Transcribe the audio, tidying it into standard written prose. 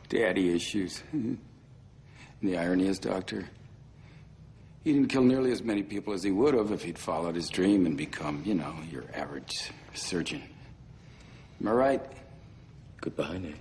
Daddy issues. And the irony is, Doctor, he didn't kill nearly as many people as he would have if he'd followed his dream and become, you know, your average surgeon. Am I right? Goodbye, Nate.